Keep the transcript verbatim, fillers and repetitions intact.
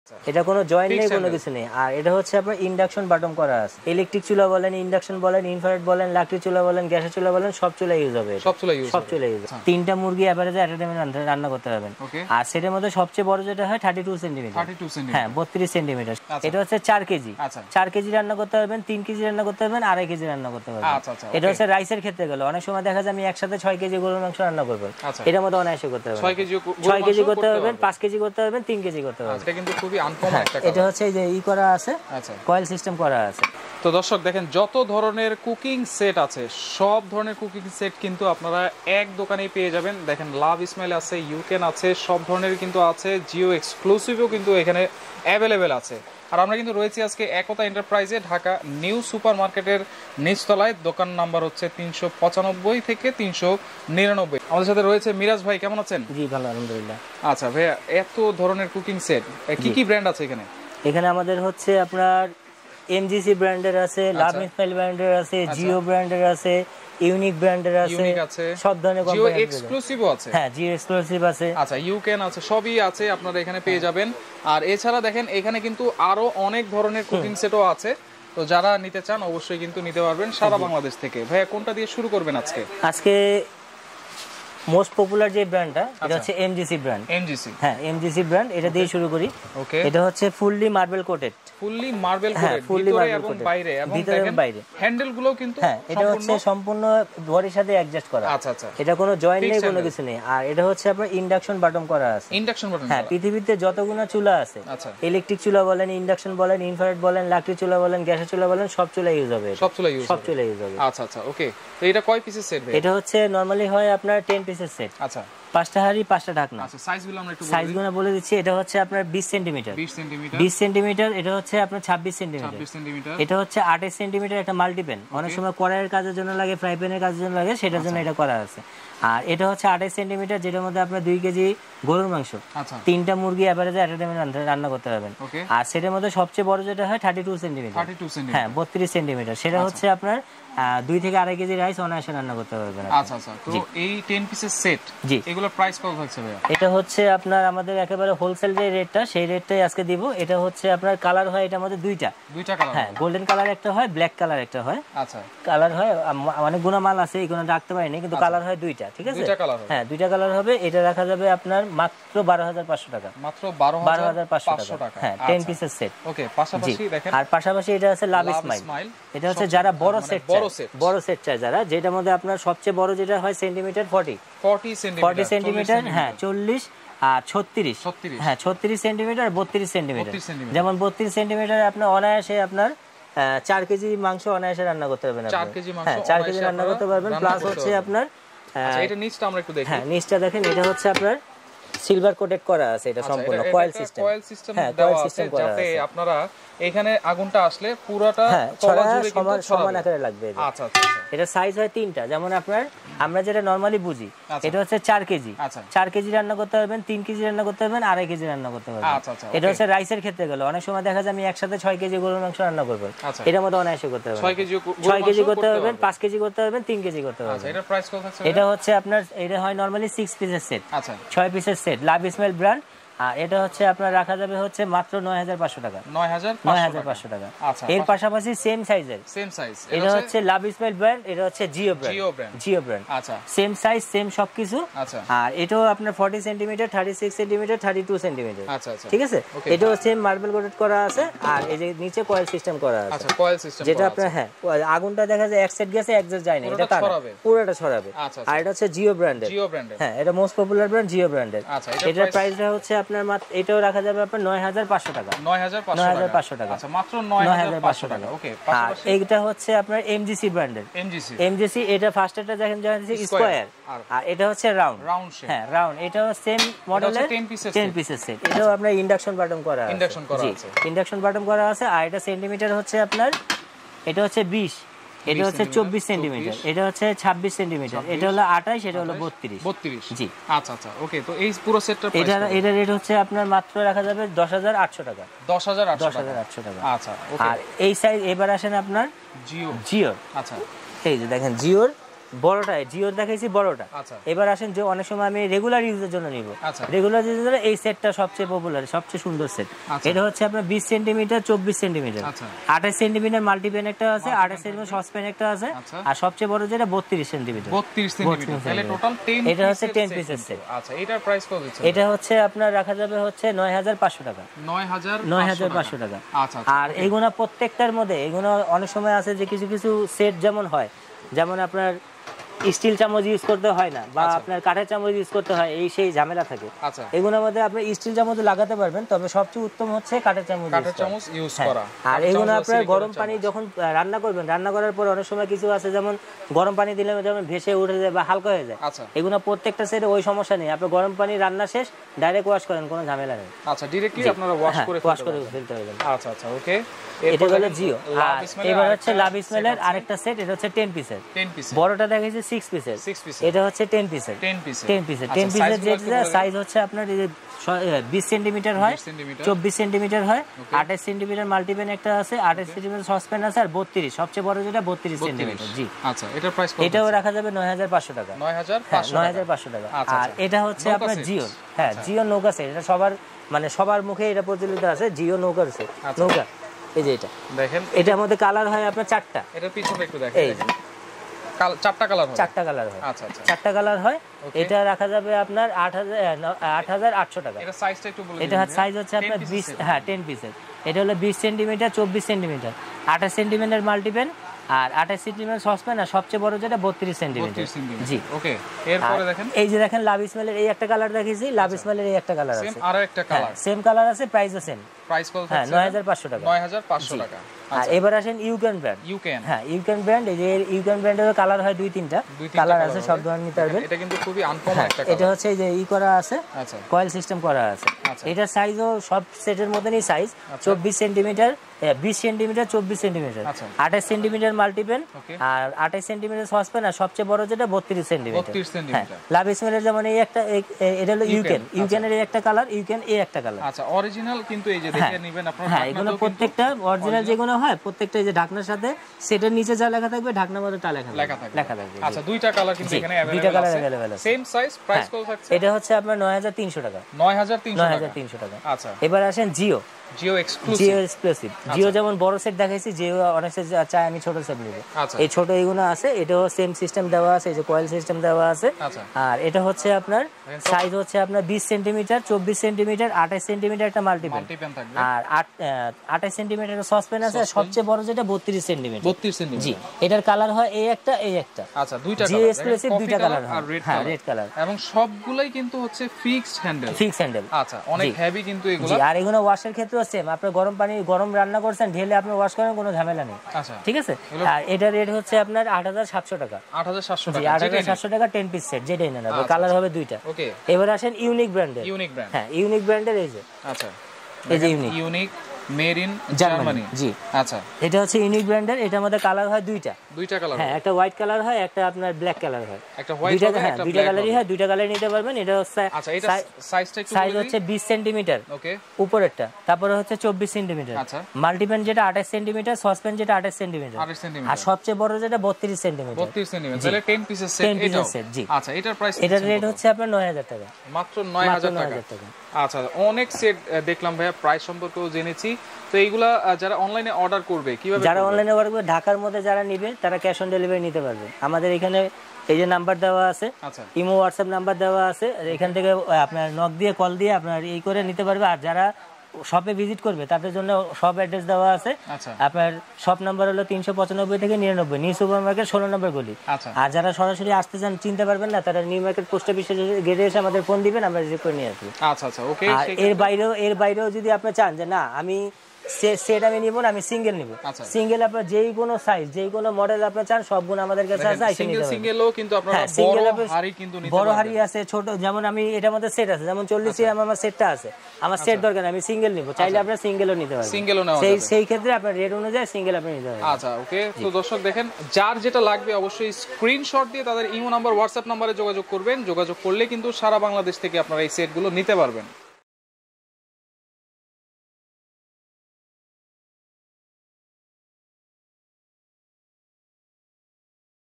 এটা কোনো জয়েন্ট নেই, কোনো কিছু নেই। আর এটা হচ্ছে আপনার ইন্ডাকশন বাটন করা আছে। ইলেকট্রিক চুলা বলেন, ইন্ডাকশন বলেন, ইনফ্রারেড বলেন, লাকড়ি চুলা বলেন, গ্যাসের চুলা বলেন, সব চুলা ইউজ হবে। সব চুলা ইউজ সব চুলা ইউজ তিনটা মুরগি এভারেজে এট আ টাইমে রান্না করতে পারবেন। আর সেটার মধ্যে সবচেয়ে বড় যেটা হয় থার্টি টু সেন্টিমিটার। হ্যাঁ, বত্রিশ সেন্টিমিটার। এটা হচ্ছে চার কেজি। চার কেজি রান্না করতে পারবেন, তিন কেজি রান্না করতে পারবেন, আড়াই কেজি রান্না করতে পারবেন। এটা হচ্ছে রাইসের ক্ষেত্রে গেল। অনেক সময় দেখা যায় আমি একসাথে ছয় কেজি গরুর মাংস রান্না করবেন, এটার মধ্যে অনায়াসে করতে পারবেন। ছয় কেজি করতে পারবেন, পাঁচ কেজি করতে পারবেন, তিন কেজি করতে পারবেন। এটা কিন্তু খুবই আনকমন একটা। এটা হচ্ছে এই যে ই করা আছে, কয়েল সিস্টেম করা আছে। তো দর্শক দেখেন, যত ধরনের কুকিং সেট আছে সব ধরনের কুকিং সেট কিন্তু আপনারা এক দোকানেই পেয়ে যাবেন। দেখেন লাভ স্মাইল আছে, ইউকেন আছে, সব ধরনের কিন্তু আছে। জিও এক্সক্লুসিভও কিন্তু এখানে অ্যাভেলেবেল আছে। আর আমরা কিন্তু রয়েছি আজকে একতা এন্টারপ্রাইজে, ঢাকা নিউ সুপার মার্কেটের নিচতলায়। দোকান নাম্বার হচ্ছে তিনশো পঁচানব্বই থেকে তিনশো নিরানব্বই। আমাদের সাথে রয়েছে মিরাজ ভাই, কেমন আছেন? জি ভালো, আলহামদুলিল্লাহ। আচ্ছা ভাইয়া, এত ধরনের কুকিং সেট কি কি ব্র্যান্ড আছে এখানে? এখানে আমাদের হচ্ছে আপনার এমজিসি ব্র্যান্ডের আছে, লাভ স্মাইল ব্র্যান্ডের আছে, জিও ব্র্যান্ডের আছে, ইউনিক ব্র্যান্ডের আছে, সব ধরনের জিও এক্সক্লুসিভও আছে। হ্যাঁ, জিও এক্সক্লুসিভ আছে। আচ্ছা, ইউকেন আছে, সবই আছে, আপনারা এখানে পেয়ে যাবেন। আর এছাড়া দেখেন এখানে কিন্তু আরো অনেক ধরনের কুকিং সেটও আছে। তো যারা নিতে চান অবশ্যই কিন্তু নিতে পারবেন সারা বাংলাদেশ থেকে। ভাইয়া কোনটা দিয়ে শুরু করবেন আজকে? আজকে মোস্ট পপুলার যে ব্র্যান্ডটা, এটা হচ্ছে এমজিসি ব্র্যান্ড। এমজিসি, হ্যাঁ, এমজিসি ব্র্যান্ড, এটা দিয়ে শুরু করি। ওকে, এটা হচ্ছে fully marble coated. Fully marble coated, ভিতরে এবং বাইরে, এবং দেখেন বাইরে হ্যান্ডেলগুলো কিন্তু হ্যাঁ, এটা হচ্ছে সম্পূর্ণ বডির সাথে অ্যাডজাস্ট করা। আচ্ছা আচ্ছা, এটা কোনো জয়েন্ট নেই, কোনো কিছু নেই। আর এটা হচ্ছে আপনার ইন্ডাকশন বাটন করা আছে। ইন্ডাকশন বাটন, হ্যাঁ, পৃথিবীতে যতগুলো চুলা আছে, ইলেকট্রিক চুলা বলেন, ইন্ডাকশন বলেন, ইনফ্রারেড বলেন, লাকড়ি চুলা বলেন, গ্যাসের চুলা বলেন, সব চুলা ইউজ হবে। সব চুলা ইউজ সব চুলা ইউজ হবে। আচ্ছা আচ্ছা, ওকে। তো এটা কয় পিসের সেট ভাই? এটা হচ্ছে নরমালি হয় আপনার দশ পিসের সেট। আচ্ছা, পাঁচটা হাড়ি, পাঁচটা ঢাকনা। আচ্ছা, সাইজগুলো আমরা একটু সাইজগুলো বলে দিচ্ছি। এটা হচ্ছে আপনার বিশ সেন্টিমিটার। বিশ সেন্টিমিটার, বিশ সেন্টিমিটার। এটা হচ্ছে আপনার ছাব্বিশ সেন্টিমিটার। ছাব্বিশ সেন্টিমিটার। এটা হচ্ছে আঠাশ সেন্টিমিটার একটা মাল্টিপ্যান। অনেক সময় কড়াইয়ের কাজের জন্য লাগে, ফ্রাই প্যানের কাজের জন্য লাগে, সেটার জন্য এটা করা আছে। আর এটা হচ্ছে আঠাশ সেন্টিমিটার, যেটার মধ্যে আপনার দুই কেজি গরুর মাংস, তিনটা মুরগি এভারেজে এট আ টাইমে রান্না করতে পারবেন। আর সেটার মধ্যে সবচেয়ে বড় যেটা হয় থার্টি টু সেন্টিমিটার। হ্যাঁ, বত্রিশ সেন্টিমিটার। সেটা হচ্ছে আপনার দুই থেকে আড়াই কেজি রাইস অনায়াসে রান্না করতে পারবেন। আচ্ছা আচ্ছা, তো এই দশ পিসের সেট, জি, এগুলোর প্রাইস কত থাকছে ভাইয়া? এটা হচ্ছে আপনার আমাদের একেবারে হোলসেল যে রেটটা, সেই রেটটাই আজকে দিব। এটা হচ্ছে আপনার কালার হয় এটার মধ্যে দুইটা দুইটা কালার। হ্যাঁ, গোল্ডেন কালার একটা হয়, ব্ল্যাক কালার একটা হয়। আচ্ছা, কালার হয় অনেক গুণা মাল আছে, এইগুলো রাখতে পারিনি, কিন্তু কালার হয় দুইটা। ঠিক আছে, হ্যাঁ, দুইটা কালার হবে। এটা রাখা যাবে আপনার মাত্র বারো হাজার পাঁচশো টাকা। মাত্র বারো হাজার পাঁচশো টাকা। হ্যাঁ, দশ পিসের সেট। ওকে, পাশাপাশি দেখেন, আর পাশাপাশি এটা আছে লাভ স্মাইল। এটা হচ্ছে যারা বড় সেট চায়, বড় সেট চায় যারা, যেটার মধ্যে আপনার সবচেয়ে বড় যেটা হয় সেন্টিমিটার ফর্টি ফর্টি সেন্টিমিটার। হ্যাঁ, চল্লিশ আর ছত্রিশ। হ্যাঁ, ছত্রিশ সেন্টিমিটার, বত্রিশ সেন্টিমিটার। যেমন বত্রিশ সেন্টিমিটার আপনার অনায়াসে আপনার চার কেজি মাংস অনায়াসে রান্না করতে পারবেন। হ্যাঁ, চার কেজি রান্না করতে পারবেন। প্লাস হচ্ছে আপনার এটা নিচটা আমরা একটু দেখি। হ্যাঁ, নিচটা দেখেন, এটা হচ্ছে আপনার সিলভার কোটেড করা আছে। এটা সম্পূর্ণ কয়েল সিস্টেম। কয়েল সিস্টেম দেওয়া আছে, যাতে আপনারা এখানে আগুনটা আসলে পুরোটা তলা জুড়ে কিন্তু সমান আকারে লাগবে। আচ্ছা আচ্ছা, এটা সাইজ হয় তিনটা। যেমন আপনার আমরা যেটা নরমালি বুঝি, এটা হচ্ছে চার কেজি। চার কেজি রান্না করতে পারবেন, তিন কেজি রান্না করতে পারবেন, আড়াই কেজি রান্না করতে পারবেন। এটা হচ্ছে রাইসের ক্ষেত্রে গেল। অনেক সময় দেখা যায় আমি একসাথে ছয় কেজি গরুর মাংস রান্না করবেন, এটার মধ্যে অনায়াসে করতে পারবেন। ছয় কেজি করতে পারবেন, পাঁচ কেজি করতে পারবেন, তিন কেজি করতে পারবেন। এটার প্রাইস কত থাকছে? এটা হচ্ছে আপনার, এটা হয় নরমালি সিক্স পিসের সেট। আচ্ছা, ছয় পিসের সেট, লাভ স্মাইল ব্র্যান্ড। আর এটা হচ্ছে আপনার রাখা যাবে হচ্ছে মাত্র নয় হাজার পাঁচশো টাকা। নয় হাজার পাঁচশো টাকা। আচ্ছা, এর পাশাপাশি সেম সাইজের, সেম সাইজ, এটা হচ্ছে লাভ স্মাইল ব্র্যান্ড, এটা হচ্ছে Geo brand. Geo brand, Geo brand. আচ্ছা, সেম সাইজ, সেম সবকিছু। আচ্ছা, আর এটাও আপনার forty centimetre, thirty six centimetre, thirty two centimetre. আচ্ছা আচ্ছা, ঠিক আছে। এটাও সেম মার্বেল কোটেড করা আছে। আর এই যে নিচে কয়েল সিস্টেম করা আছে। আচ্ছা, কয়েল সিস্টেম, যেটা আপনার হ্যাঁ, আগুনটা দেখা যায় এক সেট গেছে, এক সেট যায় না, এটা তার পুরোটা ছড়াবে। আর এটা হচ্ছে জিও ব্র্যান্ডের। জিও ব্র্যান্ডের, হ্যাঁ, এটা মোস্ট পপুলার ব্র্যান্ড, জিও ব্র্যান্ডের। আচ্ছা, এটার প্রাইসটা হচ্ছে আপনার মাত্র, এটাও রাখা যাবে আপনার নয় হাজার পাঁচশো টাকা। নয় হাজার পাঁচশো টাকা। আচ্ছা, মাত্র নয় হাজার পাঁচশো টাকা। ওকে, আর এইটা হচ্ছে আপনার এমজিসি ব্র্যান্ডের। MGC, MGC. এটা ফার্স্ট এটা দেখেন স্কয়ার, আর এটা হচ্ছে রাউন্ড। রাউন্ড শেপ, হ্যাঁ, রাউন্ড। এটাও সেম মডেলের দশ পিসের সেট। এটাও আপনার ইন্ডাকশন বাটন করা আছে। ইন্ডাকশন করা আছে, ইন্ডাকশন বাটন করা আছে। আর এটা সেন্টিমিটার হচ্ছে আপনার, এটা হচ্ছে বিশ, এটা হচ্ছে চব্বিশ সেন্টিমিটার, এটা হচ্ছে ছাব্বিশ সেন্টিমিটার, এটা হলো আঠাশ, এটা হলো বত্রিশ। বত্রিশ, জি। আচ্ছা আচ্ছা, ওকে। তো এই পুরো সেটটা এটা এটা রেট হচ্ছে আপনার মাত্র রাখা যাবে দশ হাজার আটশো টাকা। দশ হাজার আটশো টাকা। আচ্ছা, ওকে। আর এই সাইজ, এবার আসেন আপনার জিও। জিও, আচ্ছা, এই যে দেখেন জিওর বড়টা জিও দেখাইছি বড়টা। আচ্ছা এবার আসেন যে অনেক সময় আমি রেগুলার ইউজের জন্য নিব, রেগুলার ইউজের জন্য এই সেটটা সবচেয়ে পপুলার, সবচেয়ে সুন্দর সেট। এটা হচ্ছে আপনার বিশ সেন্টিমিটার চব্বিশ সেন্টিমিটার, আঠাশ সেন্টিমিটার মাল্টিপ্যান একটা আছে, আঠাশ সেন্টিমিটার সসপ্যান একটা আছে, আর সবচেয়ে বড় যেটা বত্রিশ সেন্টিমিটার। বত্রিশ সেন্টিমিটার তাহলে টোটাল দশ এটা হচ্ছে দশ পিসের সেট। আচ্ছা এটার প্রাইস কত দিচ্ছেন? এটা হচ্ছে আপনার রাখা যাবে হচ্ছে নয় হাজার পাঁচশো টাকা। নয় হাজার নয় হাজার পাঁচশো টাকা। আচ্ছা আর এইগুলা প্রত্যেকটার মধ্যে এগুলো অনেক সময় আছে যে কিছু কিছু সেট যেমন হয়, যেমন আপনার স্টিল চামচ ইউজ করতে হয় না বা আপনার কাঠের চামচ ইউজ করতে হয়, এই সেই ঝামেলা থাকে। এগুলোর মধ্যে আপনি স্টিল চামচ লাগাতে পারবেন, তবে সবচেয়ে উত্তম হচ্ছে কাঠের চামচ কাঠের চামচ ইউজ করা। আর এগুলো আপনার গরম পানি যখন রান্না করবেন, রান্না করার পর অনেক সময় কিছু আছে যেমন গরম পানি দিলে যেমন ভেসে উঠে যায় বা হালকা হয়ে যায়, এগুলো প্রত্যেকটা সেটে ওই সমস্যা নেই। আপনি গরম পানি রান্না শেষ ডাইরেক্ট ওয়াশ করেন, কোনো ঝামেলা নেই। আচ্ছা ডাইরেক্টলি আপনারা ওয়াশ করে ওয়াশ করে ফেলতে পারবেন। আচ্ছা আচ্ছা ওকে। এটা হলো জিও। আর এবার হচ্ছে লাভ ইসমাইলের আরেকটা সেট, এটা হচ্ছে দশ পিসের। বড়টা দেখাইছে ছয় পিসের, এটা হচ্ছে দশ পিসের। দশ পিসের দশ পিসের যেটা সাইজ হচ্ছে আপনার বিশ সেন্টিমিটার হয়, চব্বিশ সেন্টিমিটার হয়, আঠাশ সেন্টিমিটার মাল্টিপ্যান একটা আছে, আঠাশ সেন্টিমিটার সসপ্যান আছে, আর বত্রিশ সবচেয়ে বড় যেটা বত্রিশ সেন্টিমিটার। জি আচ্ছা এটার প্রাইস কত? এটাও রাখা যাবে নয় হাজার পাঁচশো টাকা। নয় হাজার পাঁচশো টাকা। আর এটা হচ্ছে আপনার জিও। হ্যাঁ জিও নৌকা সেট, এটা সবার মানে সবার মুখে এটা প্রচলিত আছে, জিও নৌকার সেট। নৌকা এই যে এটা দেখেন, এটার মধ্যে কালার হয় আপনার চারটা। এটা পিছনে একটু দেখেন, এই চারটা কালার হয়। চারটা কালার হয়। আচ্ছা আচ্ছা চারটা কালার হয়। এটা রাখা যাবে আপনার আট হাজার আটশো টাকা। এটা সাইজটা একটু বলে দিন। এটা সাইজ হচ্ছে আপনার বিশ, হ্যাঁ দশ পিসের। এটা হলো বিশ সেন্টিমিটার চব্বিশ সেন্টিমিটার, আঠাশ সেন্টিমিটার মাল্টিপ্যান, আর আঠাশ সেন্টিমিটার সসপ্যান, আর সবচেয়ে বড় যেটা বত্রিশ সেন্টিমিটার। জি ওকে। এরপরে দেখেন এই যে দেখেন লাভ ইসমাইলের এই একটা কালার দেখিয়েছি, লাভ ইসমাইলের এই একটা কালার আছে, সেম আর একটা কালার, সেম কালার আছে, প্রাইসও সেম। প্রাইস কত? হ্যাঁ নয় হাজার পাঁচশো টাকা। নয় হাজার পাঁচশো টাকা। আর এবার আসেন ইউকেন ব্র্যান্ড। ইউকেন, হ্যাঁ ইউকেন ব্র্যান্ড। এই যে ইউকেন ব্র্যান্ডের কালার হয় দুই তিনটা কালার আছে, সব ধরনের নিতে পারবেন। এটা কিন্তু খুবই আনকমন একটা কালার। এটা হচ্ছে এই যে ই করা আছে, আচ্ছা কয়েল সিস্টেম করা আছে। এটার সাইজও সব সেটের মধ্যেই সাইজ চব্বিশ সেন্টিমিটার, বিশ সেন্টিমিটার, চব্বিশ সেন্টিমিটার, আঠাশ সেন্টিমিটার মাল্টিপ্যান, আর আঠাশ সেন্টিমিটার সসপ্যান, আর সবচেয়ে বড় যেটা বত্রিশ সেন্টিমিটার। লাভ ইসমাইলের যেমন এই একটা, এটা হলো ইউকেন। ইউকেনের এই একটা কালার, ইউকেন এই একটা কালার। আচ্ছা অরিজিনাল কিন্তু এই যে দেখে নেবেন আপনারা। হ্যাঁ এগুলো প্রত্যেকটা অরিজিনাল যেগুলো হয় প্রত্যেকটা এই যে ঢাকনার সাথে সেটের নিচে যা লেখা থাকবে ঢাকনার মধ্যে তা লেখা লেখা থাকবে লেখা থাকবে। আচ্ছা দুইটা কালার কিন্তু এখানে अवेलेबल আছে, দুইটা কালার अवेलेबल আছে, সেম সাইজ। প্রাইস কত থাকছে? এটা হচ্ছে আপনার নয় হাজার তিনশো টাকা। নয় হাজার তিনশো টাকা। আচ্ছা এবার আসেন Geo. Geo exclusive. Geo exclusive. Geo যেমন বড় সেট দেখাইছি, জিও অনেক সেট চাই আমি ছোট সেট নিব, এই ছোট এইগুলো আছে। এটাও সেম সিস্টেম দেওয়া আছে, এই যে কয়েল সিস্টেম দেওয়া আছে। আর এটা হচ্ছে আপনার সাইজ হচ্ছে আপনার বিশ সেন্টিমিটার, চব্বিশ সেন্টিমিটার, আঠাশ সেন্টিমিটার একটা মাল্টিপ্যান, আর আঠাশ সেন্টিমিটার সসপ্যান আছে, আর সবচেয়ে বড় যেটা বত্রিশ সেন্টিমিটার। বত্রিশ সেন্টিমিটার। জি এটার কালার হয় এই একটা এই একটা। আচ্ছা দুইটা কালার। জিও এক্সক্লুসিভ দুইটা কালার হয়। হ্যাঁ রেড কালার। এবং সবগুলাই কিন্তু হচ্ছে ফিক্সড হ্যান্ডেল। Fixed handle. আচ্ছা অনেক হেভি কিন্তু এগুলো। আর এগুলো ওয়াশের ক্ষেত্রেও সেম, আপনি গরম পানি গরম রান্না করছেন ঢেলে আপনি ওয়াশ করেন, কোনো ঝামেলা নেই। আচ্ছা ঠিক আছে। আর এটা রেট হচ্ছে আপনার আট হাজার সাতশো টাকা। আট হাজার সাতশো টাকা। জি আট হাজার সাতশো টাকা দশ পিস সেট, যেটাই নেন আপনি। কালার হবে দুইটা। ওকে। এবার আসেন ইউনিক ব্র্যান্ডের। Unique brand. হ্যাঁ ইউনিক ব্র্যান্ডের এই যে। আচ্ছা এই যে unique. Unique made in Germany. জি আচ্ছা এটা হচ্ছে ইউনিক ব্র্যান্ডের। এটার মধ্যে কালার হয় দুইটা। দুইটা কালার। হ্যাঁ একটা হোয়াইট কালার হয়, একটা আপনার ব্ল্যাক কালার হয়। একটা হোয়াইট হবে, একটা দুইটা কালারই হয়, দুইটা কালার নিতে পারবেন। এটা হচ্ছে আচ্ছা এটা সাইজটা একটু সাইজ হচ্ছে বিশ সেন্টিমিটার। ওকে। উপরেরটা, তারপরে হচ্ছে চব্বিশ সেন্টিমিটার। আচ্ছা মাল্টিপ্যান যেটা আঠাশ সেন্টিমিটার, সসপ্যান যেটা আঠাশ সেন্টিমিটার, আঠাশ সেন্টিমিটার, আর সবচেয়ে বড় যেটা বত্রিশ সেন্টিমিটার। বত্রিশ সেন্টিমিটার। তাহলে দশ পিসের সেট। এটাও সেট। জি আচ্ছা এটার প্রাইস? এটার রেট হচ্ছে আপনার নয় হাজার টাকা। মাত্র নয় হাজার টাকা। আচ্ছা অনেক সেট দেখলাম ভাইয়া, প্রাইস সম্পর্কেও জেনেছি। তো এইগুলা যারা অনলাইনে অর্ডার করবে কিভাবে? যারা অনলাইনে অর্ডার করবে ঢাকার মধ্যে যারা নেবে তারা ক্যাশ অন ডেলিভারি নিতে পারবে। আমাদের এখানে এই যে নাম্বার দেওয়া আছে, ইমো হোয়াটসঅ্যাপ নাম্বার দেওয়া আছে, এখান থেকে আপনার নক দিয়ে কল দিয়ে আপনার এই করে নিতে পারবে। আর যারা শপে ভিজিট করবে তাদের জন্য শপ অ্যাড্রেস দেওয়া আছে। আপনার শপ নাম্বার হলো তিনশো পঁচানব্বই থেকে নিরানব্বই, নিউ সুপার মার্কেট ষোলো নম্বর গলি। আর যারা সরাসরি আসতে চান, চিনতে পারবেন না, তারা নিউ মার্কেট পোস্ট অফিসে গেটে এসে আমাদের ফোন দিবেন, আমরা রিসিভ করে নিয়ে আসবো। আচ্ছা আচ্ছা ওকে। আর এর বাইরেও এর বাইরেও যদি আপনি চান যে না আমি সেট আমি নিব না, আমি সিঙ্গেল নিব, সিঙ্গেল আপনার যেই কোনো সাইজ যেই কোনো মডেল আপনি চান সবগুলো আমাদের কাছে আছে। সিঙ্গেল সিঙ্গেলও কিন্তু আপনারা বড় হাড়ি কিন্তু নিতে পারবেন। বড় হাড়ি আছে, ছোট, যেমন আমি এটার মধ্যে সেট আছে, যেমন চল্লিশ এম আমার সেটটা আছে, আমার সেট দরকার আমি সিঙ্গেল নিব, চাইলে আপনি সিঙ্গেলও নিতে পারবেন। সিঙ্গেলও নেওয়া সেই সেই ক্ষেত্রে আপনার রেট অনুযায়ী সিঙ্গেল আপনি নিতে পারবেন। আচ্ছা ওকে। তো দর্শক দেখেন, যার যেটা লাগবে অবশ্যই স্ক্রিনশট দিয়ে তাদের ইমো নাম্বার হোয়াটসঅ্যাপ নম্বরে যোগাযোগ করবেন। যোগাযোগ করলে কিন্তু সারা বাংলাদেশ থেকে আপনারা এই সেটগুলো নিতে পারবেন।